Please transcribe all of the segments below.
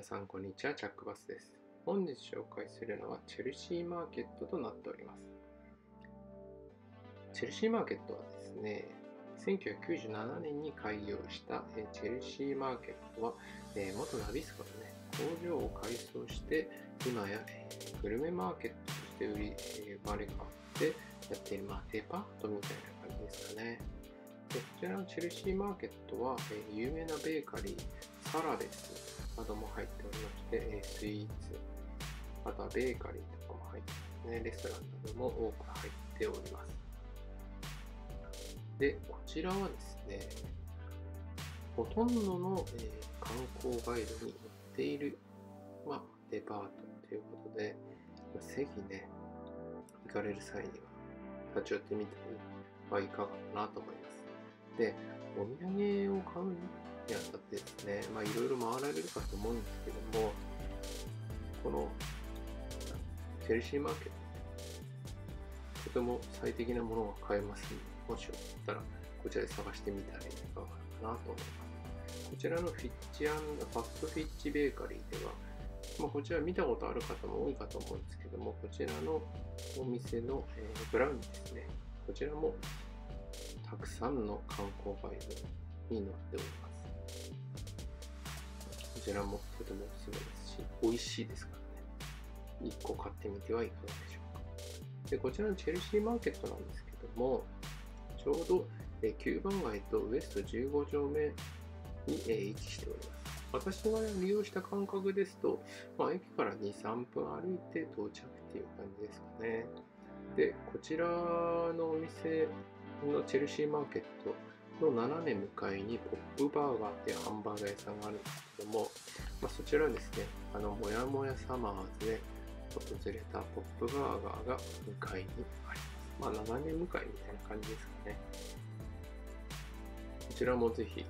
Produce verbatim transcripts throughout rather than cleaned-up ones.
皆さんこんにちは、チャックバスです。本日紹介するのはチェルシーマーケットとなっております。チェルシーマーケットはですね、せんきゅうひゃくきゅうじゅうななねんに開業したチェルシーマーケットは元ナビスコのね、工場を改装して今やグルメマーケットとして売り生まれ変わってやっている、まあ、デパートみたいな感じですかね。でこちらのチェルシーマーケットは有名なベーカリーサラベスなども入っておりまして、スイーツ、あとはベーカリーとかも入ってますね。レストランなども多く入っております。で、こちらはですね、ほとんどの、えー、観光ガイドに載っている、まあ、デパートということで、ぜひね、行かれる際には立ち寄ってみてはいかがかなと思います。で、お土産を買うにあたってですね、まあいろいろ回られるかと思うんですけども、このチェルシーマーケット、とても最適なものが買えますので、もしよかったらこちらで探してみたらいかがかなと思います。こちらのフィッチ&ファストフィッチベーカリーでは、まあ、こちら見たことある方も多いかと思うんですけども、こちらのお店の、えー、ブラウンですね、こちらもたくさんの観光ガイドに載っております。こちらもとてもおすすめですし、美味しいですからね。いっこ買ってみてはいかがでしょうか。で、こちらのチェルシーマーケットなんですけども、ちょうどきゅうばん街とウエストじゅうご丁目に位置しております。私が利用した感覚ですと、まあ、駅からに、さんぷん歩いて到着っていう感じですかね。で、こちらのお店のチェルシーマーケットの斜め向かいにポップバーガーっていうハンバーガー屋さんがあるんですけども、まあ、そちらですね、あのもやもやサマーズで訪れたポップバーガーが向かいにあります。まあ斜め向かいみたいな感じですかね。こちらもぜひ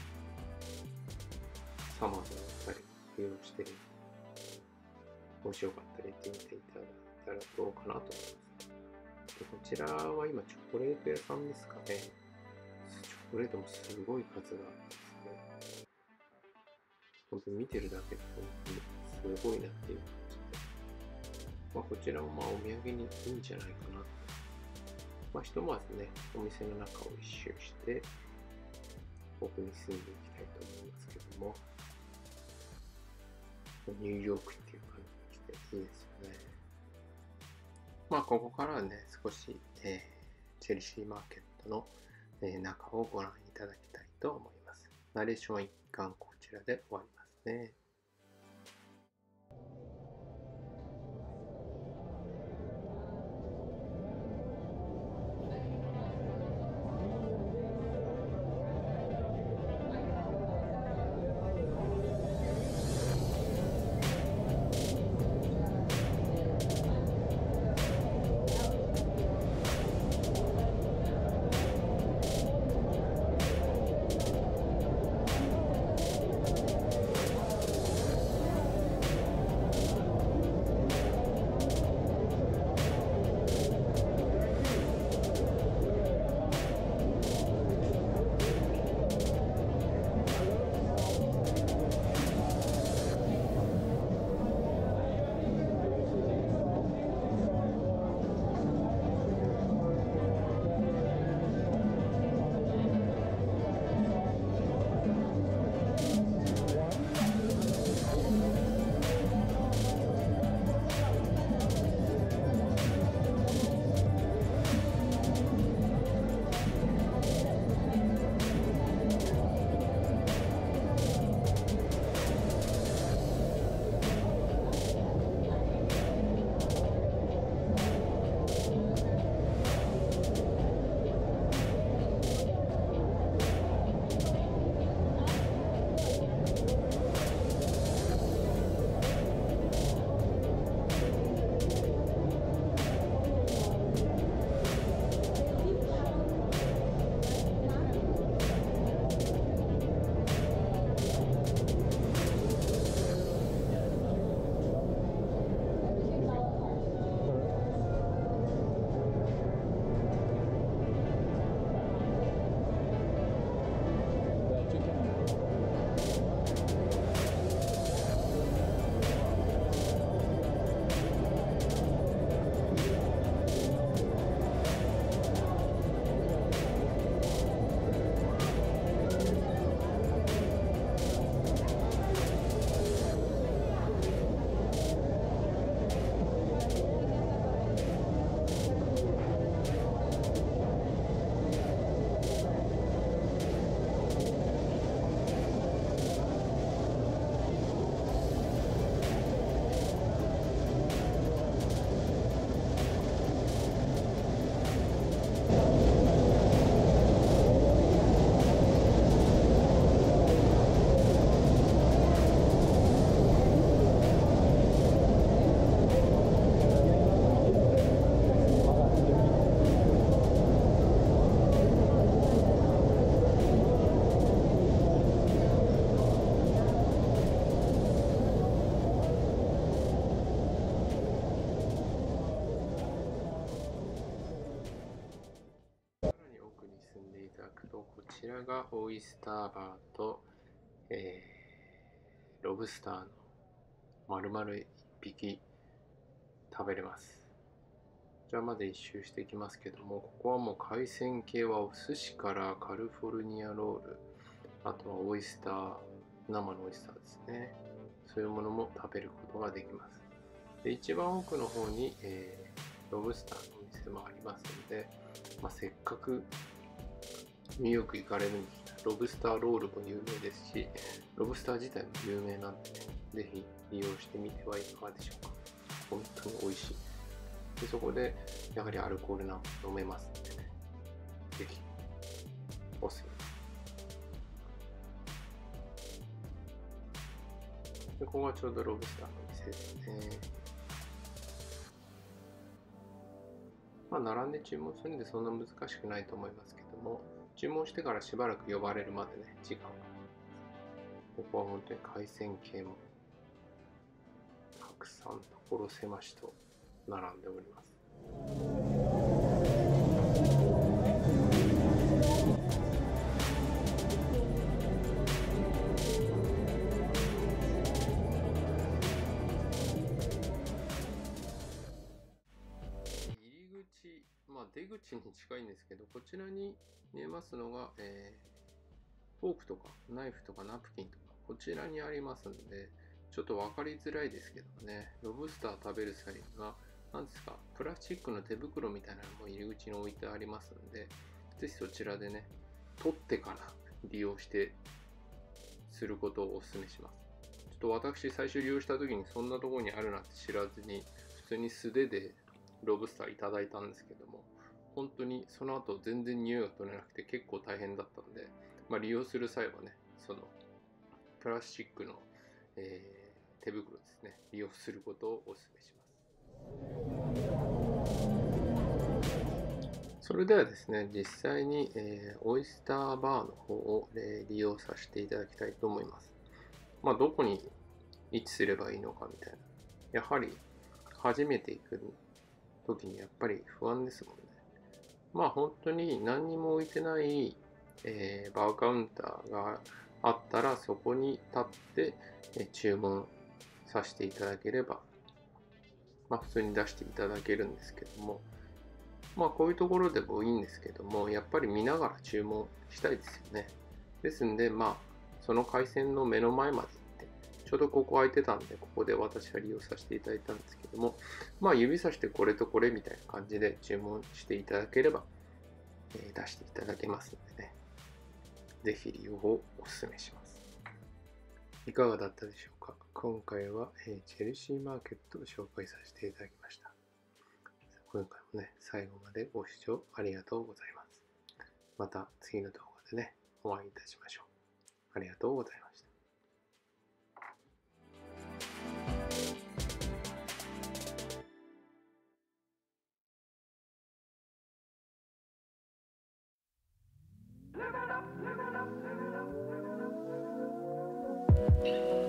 サマーズのお二人利用してる、もしよかったら行ってみていただいたらどうかなと思います。でこちらは今チョコレート屋さんですかね。チョコレートもすごい数があってですね、本当に見てるだけで本当にすごいなっていう感じで、まあ、こちらもまあお土産にいいんじゃないかなと。まあ、ひとまずね、お店の中を一周して奥に進んでいきたいと思いますけども、ニューヨークっていう感じがしていいですよね。まあ、ここからはね、少し、えー、チェルシーマーケットの、えー、中をご覧いただきたいと思います。ナレーション一貫こちらで終わりますね。 くと、こちらがオイスターバーと、えー、ロブスターの丸々いっぴき食べれます。こちらまで一周していきますけども、ここはもう海鮮系はお寿司からカリフォルニアロール、あとはオイスター、生のオイスターですね。そういうものも食べることができます。で一番奥の方に、えー、ロブスターのお店もありますので、まあ、せっかくニューヨーク行かれるんですが、ロブスターロールも有名ですし、ロブスター自体も有名なんで、ね、ぜひ利用してみてはいかがでしょうか。本当に美味しい。でそこで、やはりアルコールなんか飲めますのでね、ぜひ、おすすめです。でここがちょうどロブスターのお店ですね。まあ、並んで注文するんでそんな難しくないと思いますけども、注文してからしばらく呼ばれるまでね、時間がかかります。ここは本当に海鮮系もたくさん所狭しと並んでおります。入り口、まあ、出口に近いんですけど、こちらに見えますのが、えー、フォークとかナイフとかナプキンとかこちらにありますんで、ちょっと分かりづらいですけどね、ロブスター食べる際には何ですか、プラスチックの手袋みたいなのも入り口に置いてありますんで、ぜひそちらでね、取ってから利用してすることをお勧めします。ちょっと私最初利用した時にそんなところにあるなんて知らずに、普通に素手でロブスターいただいたんですけども、本当にその後全然匂いが取れなくて結構大変だったんで、まあ、利用する際はね、そのプラスチックの、えー、手袋ですね、利用することをお勧めします。それではですね、実際に、えー、オイスターバーの方を、えー、利用させていただきたいと思います。まあ、どこに位置すればいいのかみたいな。やはり初めて行く時にやっぱり不安ですもんね。まあ本当に何にも置いてない、えー、バーカウンターがあったらそこに立って、えー、注文させていただければ、まあ普通に出していただけるんですけども、まあこういうところでもいいんですけども、やっぱり見ながら注文したいですよね。ですんで、まあその回線の目の前まで行って、ちょうどここ空いてたんで、ここで私は利用させていただいたんですけども、まあ指さしてこれとこれみたいな感じで注文していただければ、えー、出していただけますのでね、ぜひ利用をお勧めします。いかがだったでしょうか。今回は、えー、チェルシーマーケットを紹介させていただきました。今回もね、最後までご視聴ありがとうございます。また次の動画でね、お会いいたしましょう。ありがとうございました。Live it up, live it up, live it up.